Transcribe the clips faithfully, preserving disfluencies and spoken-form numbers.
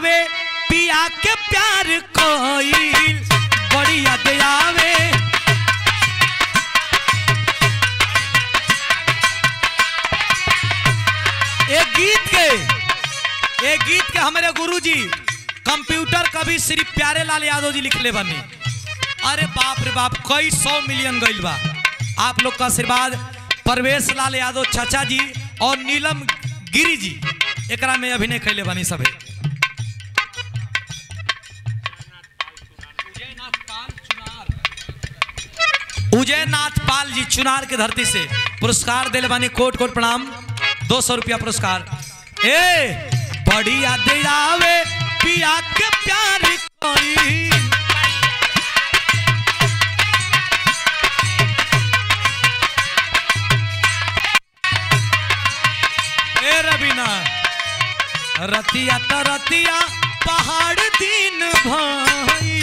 आवे पिया के प्यार कोई बड़ी याद आवे। एक गीत के एक गीत के हमारे गुरुजी कंप्यूटर कभी श्री प्यारे लाल यादव जी लिखले बनी। अरे बाप रे बाप कई सौ मिलियन गईल बा। आप लोग का आशीर्वाद परवेश लाल यादव चाचा जी और नीलम गिरी जी एकरा में अभिनय कैले बनी सबे। उजयनाथ पाल जी चुनार के धरती से पुरस्कार दिले बानी। कोट कोट प्रणाम। दो सौ रुपया पुरस्कार। ए बड़ी याद आवे पिया के प्यार कोई। ए रबीना रतिया त रतिया पहाड़ दिन भाई।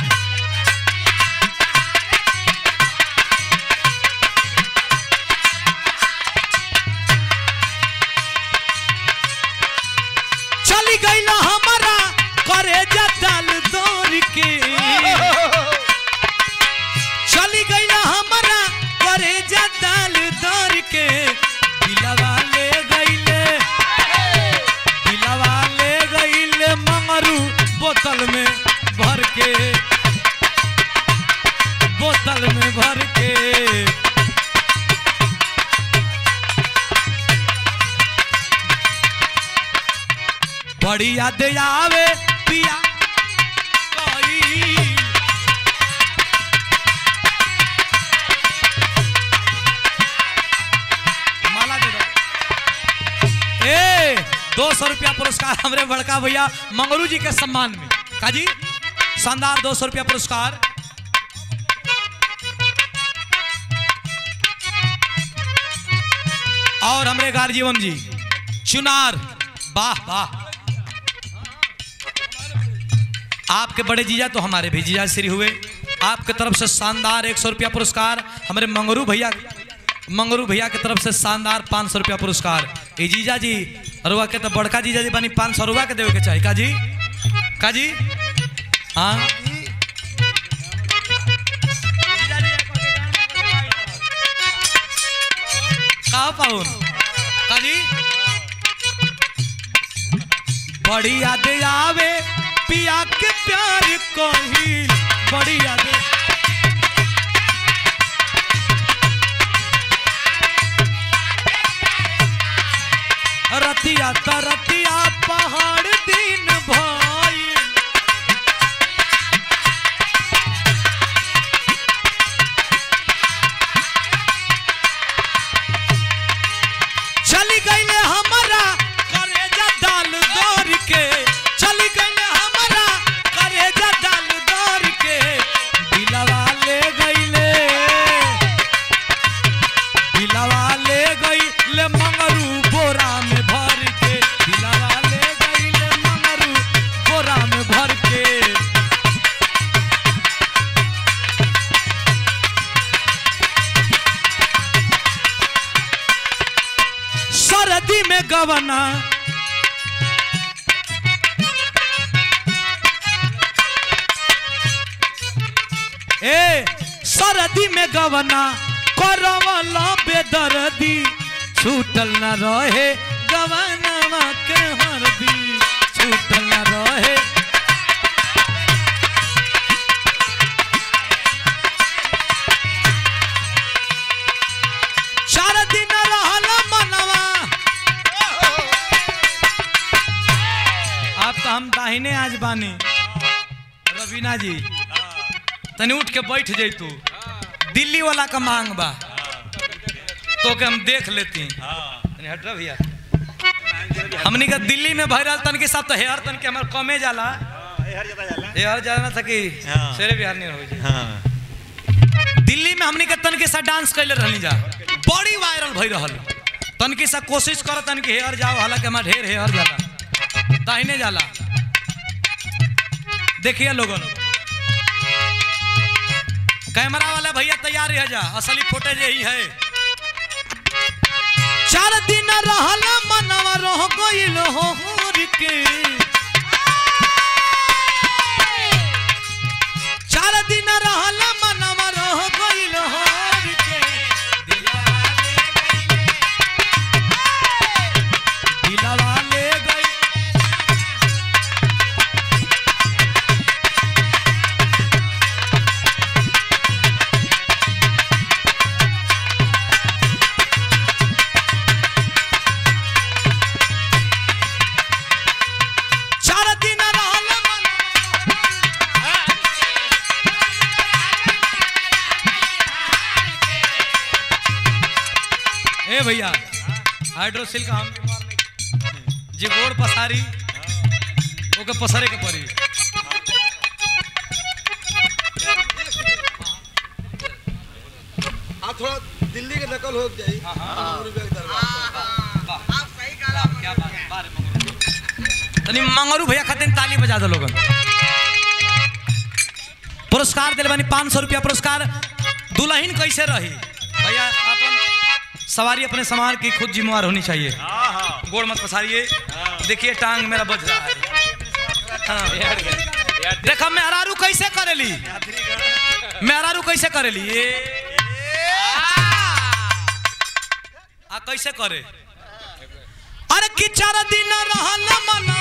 चली गई ना हमारा करे जल दौड़ के। चली गई ना हमारा करे जल दौड़ के। दिलवा ले गईले दिलवा ले गईले मंगरू बोतल में भर के बोतल में भर के। बड़ी याद आवे पिया कोई। माला दे दो। ए दो सौ रुपया पुरस्कार हमारे बड़का भैया मंगरू जी के सम्मान में। काजी शानदार दो सौ रुपया पुरस्कार। और हमारे गार्जीवन जी चुनार वाह वाह। आपके बड़े जीजा तो हमारे भी जीजा श्री हुए। आपके तरफ से शानदार एक सौ रुपया पुरस्कार। हमारे मंगरू भैया मंगरू भैया की तरफ से शानदार पाँच सौ रुपया पुरस्कार। ये जीजा जी रुआ के तो बड़का जीजा जी बनी पाँच सौ रुपया के देवे के चाहिए। का जी का जी हाँ का पाउन का जी। बड़ी याद आवे पिया के प्यार कोई बड़ी याद। रतिया त रतिया पहाड़ दिन भाई। चली गईले हमारा करेजा डाल दौड़ के। चली गईले हमारा करेजा डाल दौड़ के। दिलवा ले गईले दिलवा ले गईले मंगरू बोरा में भर के। दिलवा ले गईले मंगरू बोरा में भर के। सरदी में गवना ए सरदी में गवना करवला बेदर्दी। छूटल न रहे गवनवा के हरदी। छूटल न रहे चार दिन रहल मनवा। आप तो हम दाहिने आज बानी रवीना जी तनी उठ के बैठ जैतू। दिल्ली वाला का मांग बा तो के हम देख लेती। हट रहा भैया हमनी का दिल्ली में भरल तन के साथ तो हेयर तन के हमार कमे जाला। हेयर जाना था कि शेरे बिहार नहीं हो। दिल्ली में हमनी के तन के साथ डांस कैले रहनी जा बड़ी वायरल भई रहल। तन के साथ कोशिश कर तन के हेयर जाओ। हालांकि हमार ढेर हेयर जाला दाहिने जाला। देखिए लोगों कैमरा वाला भैया तैयार रह जा। असली फुटेज यही है। चार दिन रहल मनवा रह गइल हो के। ए भैया हाइड्रोसिल का हम जी गोड़ पसारी ओके पसरे के पड़ी हाँ थोड़ा दिल्ली के नकल हो जाए तनी मंगरू भैया खातिर ताली बजा दो लोगन पुरस्कार दिल बानी पाँच सौ रुपया पुरस्कार दुल्हन कैसे रही भैया अपन सवारी अपने सामान की खुद जिम्मेवार होनी चाहिए गोड़ मत पसारिए देखिए टांग मेरा बज रहा है हाँ। देखा मेहरारू कैसे करेली मेहरारू कैसे करेली ये आ कैसे करे अरे कि चार दिन रहल मनवा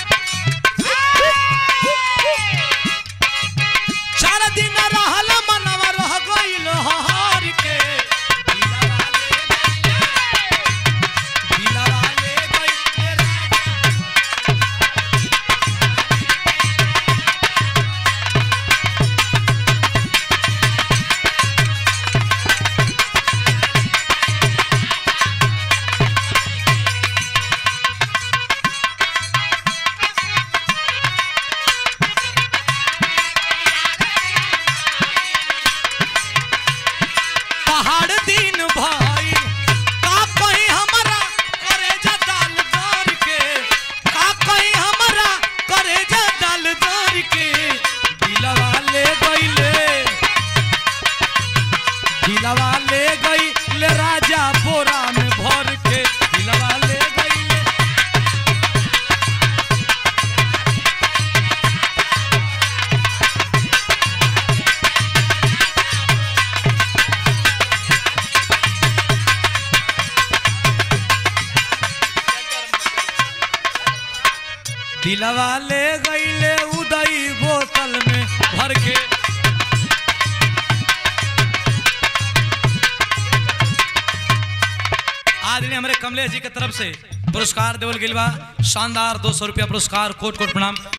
चार दिन रहल मनवा रह गइल हार के दिलवा ले गईले उदई बोतल में भर के आदरणीय हमारे कमलेश जी के तरफ से पुरस्कार देवल गिलवा शानदार दो सौ रुपया पुरस्कार कोट कोट प्रणाम।